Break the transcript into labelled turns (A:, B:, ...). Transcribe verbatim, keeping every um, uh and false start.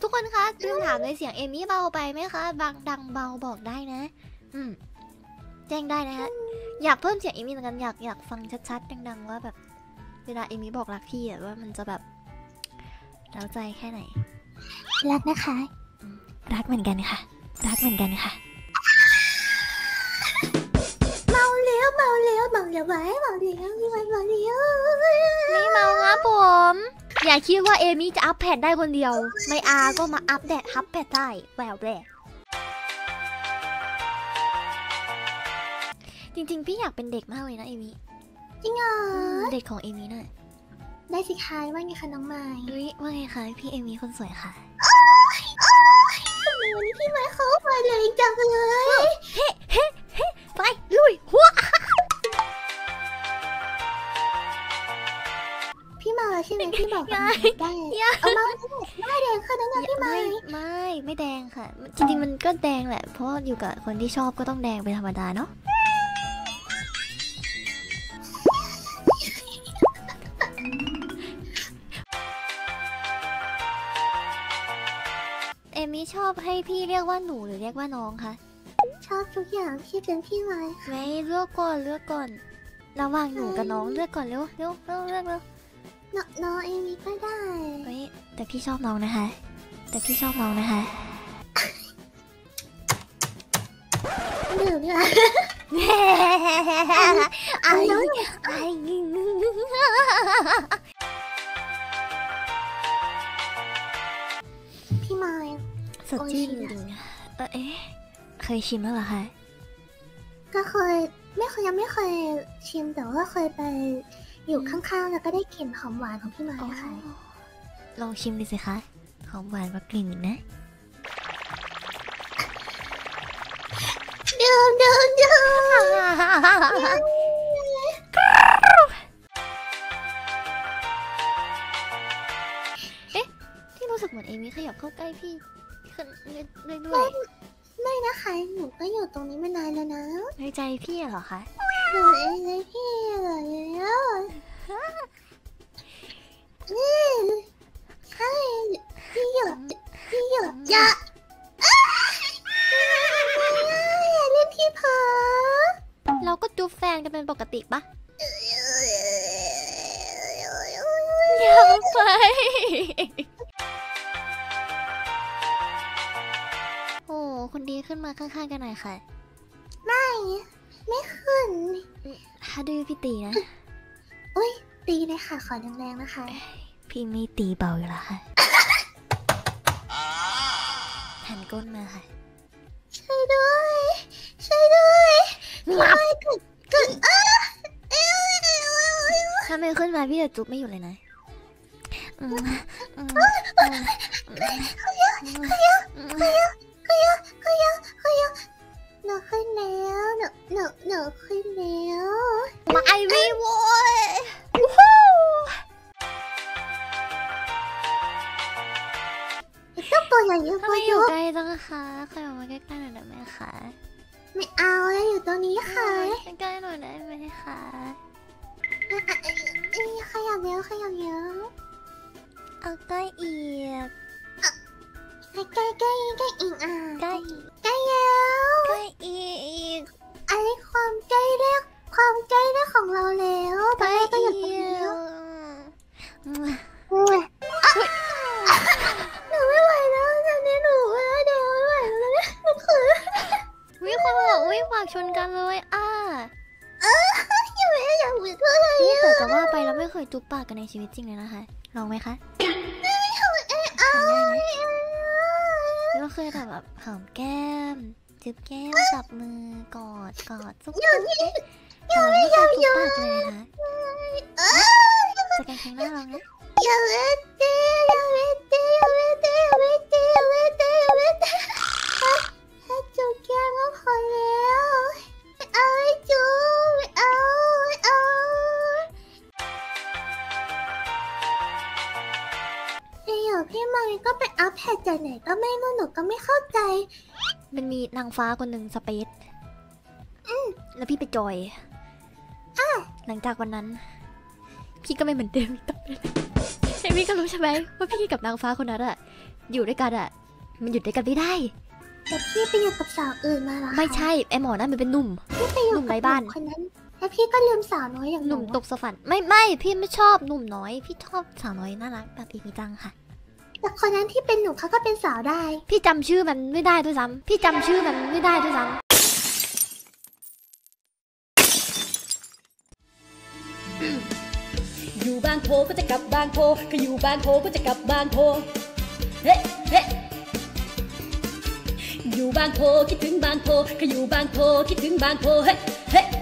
A: ทุกคนคะลืมถามเลยเสียงเอมี่เบาไปไหมคะบางดังเบาบอกได้นะอืมแจ้งได้นะคะอยากเพิ่มเสียงเอมี่เหมือนกันอยากอยากฟังชัดๆดังๆว่าแบบเวลาเอมี่บอกรักพี่อะว่ามันจะแบบเร้าใจแค่ไหน
B: รักนะคะ
A: รักเหมือนกันค่ะรักเหมือนกันค่ะ
B: เมาเลี้ยวเมาเลี้ยวเมาเลี้ยวไว้เมาเลี้ยวเมาเลี้ยว
A: ไม่เมาครับผมอย่าคิดว่าเอมี่จะอัพแพดได้คนเดียวไม่อาก็มาอัพแดดอัพแพดได้แหววแหวกจริงๆพี่อยากเป็นเด็กมากเลยนะเอมี่
B: จริงเหรอ
A: เด็กของเอมี่น่ะ
B: ได้สิคะว่าไงคะน้องไม้
A: อุ้ยว่าไงคะพี่เอมี่คนสวยค่ะ
B: วันนี้พี่ไม้เขามาเลยจังเลย
A: เฮ้เฮ้เฮ้ไปลุยหัว
B: พี่มาใช่ไหมพี่บอกได้เอามาไม่แดงค่ะน้องๆพี่ไม้
A: ไม่ไม่แดงค่ะจริงๆมันก็แดงแหละเพราะอยู่กับคนที่ชอบก็ต้องแดงเป็นธรรมดาเนาะเอมี่ชอบให้พี่เรียกว่าหนูหรือเรียกว่าน้องคะ
B: ชอบทุกอย่างที่เป็นพี่ไม้
A: ไม่เลือกก่อนเลือกก่อนระหว่างหนูกับน้องเลือกก่อนเร็วเร็วเร็วเลือกเร็ว
B: น้องเอมี่ก็ได้
A: เฮ้ยแต่พี่ชอบน้องนะคะแต่พี่ชอบน้องนะคะ
B: เดี๋ยวเนี่ย
A: ไอ้ไอ้
B: พี่ไม้
A: สดชื่นจริงๆเออเอ๊ะเคยชิมแล้วเหรอคะ
B: ก็เคยไม่เคยยังไม่เคยชิมแต่ว่าเคยไปอยู่ข้างๆแล้วก็ได้กลิ่นหอมหวานของพี่ไม้ค่ะ
A: ลองชิมดูสิคะหอมหวานกว่ากลิ่นอีกนะ
B: เดิมเดิมเดิม
A: เอ๊ะที่รู้สึกเหมือนเอมี่ขยับเข้าใกล้พี่ขึ้นเรื่อย
B: ๆไม่นะคะหนูก็อยู่ตรงนี้มานานแล้วนะ
A: ในใจพี่เหรอคะ
B: หนูเองเลยพี่เหรอแล้วนี่ใช่พี่หยดพี่หยดจะเล่นพี่พอ
A: เราก็จูบแฟนกันเป็นปกติปะอย่าไปโอ้คนดีขึ้นมาข้างๆกันหน่อยค่ะ
B: ไม่ไม่ขึ้น
A: ถ้าดื้อพี่ตีนะ
B: อุ้ยตีเลยค่ะขอแรงๆนะคะ
A: พี่ไม่ตีเบาอยู่แล้วค่ะหันก้นมาค่ะ
B: ช่วยด้วยช่วยด้วยงับกดกด
A: ถ้าไม่ขึ้นมาพี่จะจุ๊บไม่อยู่เลยนะ
B: เขาเยอะเขาเยอะเขาเยอะเขาเยอะเขาเยอะเขาเยอะหนูขึ้นแล้วหนูหนูหนูขึ้นแล้ว
A: มาไอวี่โว้ย
B: ต้องตัวใหญ่เยอะ
A: ทำไมอยู่ใกล้จังคะใครออกมาใกล้ๆหน่อยได้ไหมคะ
B: ไม่เอาแล้วอยู่ตรงนี้ค่ะ
A: ใกล้ๆหน่อยได้ไหมคะ
B: ขยับเยอะขยับเยอะ
A: เอาใกล้อีก
B: ใกล้ใกล้ใกล้ใกล้อีกอ่ะ
A: ใกล้
B: ใกล้แล้ว
A: ใกล้อีก
B: อะไรความใกล้แรกความใกล้แรกของเราแล้ว
A: ใกล้อีก
B: หนูไม่ไหวแล้วตอนนี้หนูแล้วเดี๋ยวไม่ไหวแล้วหนูเขิน
A: วิคนบอกวิปากชนกันเลยอ่ะ
B: เออยังไม่อยากเหมือนเพื่อนเลย
A: แต่จะว่าไปเราไม่เคยจุ๊บปากกันในชีวิตจริงเลยนะคะลองไหมคะ
B: ไม่ไม่เอาเออเอา
A: เราเคยแต่แบบหอมแก้มจุ๊บแก้มจับมือกอดกอดจุ๊บ
B: อย่างนี้ยังไม่
A: อยาก
B: จุ๊บ
A: ปากเลยนะจะกันครั้งหน้าลองนะ
B: อย่าเล่นเต้อย่าเล่นเต้อย่าเล่นเต้อย่าเล่นเต้อย่าเล่นเต้อย่าเล่นเต้แค่จุ๊บแก้มก็พอแล้วไม่เอาไม่จุ๊บไม่เอาไม่เอาอยู่พี่มาริก็ไปอัพแพดจากไหนก็ไม่รู้หนูก็ไม่เข้าใจ
A: มันมีนางฟ้าคนหนึ่งสเปซแล้วพี่ไปจอยหลังจากวันนั้นพี่ก็ไม่เหมือนเดิมต่อไปเอมี่ก็รู้ใช่ไหมว่าพี่กับนางฟ้าคนนั้นอะอยู่ด้วยกันอะมันอยู่ด้วยกันไม่ได้
B: แต่พี่ไปอยู่กับสาวอื่นมาเหรอคะ
A: ไม่ใช่ไอหมอนั่นมันเป็นหนุ่ม
B: พี่ไปอยู่
A: หนุ่ม
B: กับ
A: ไร้บ้าน
B: คนนั้นแล้วพี่ก็ลืมสาวน้อยอย่าง
A: ห
B: ห
A: นุ่
B: นู
A: มตกสวรรค์ไม่ไม่พี่ไม่ชอบหนุ่มน้อย พี่ชอบสาวน้อยน่ารักแบบอีกจังค่ะ
B: แต่คนนั้นที่เป็นหนูเขาก็เป็นสาวได้
A: พี่จำชื่อมันไม่ได้ด้วยซ้ำพี่จำชื่อมันไม่ได้ด้วยซ้ำ
C: อยู่บางโพก็จะกลับบางโพก็อยู่บางโพก็จะกลับบางโพเฮ้เฮ้อยู่บางโพคิดถึงบางโพก็อยู่บางโพคิดถึงบางโพเฮ้เฮ้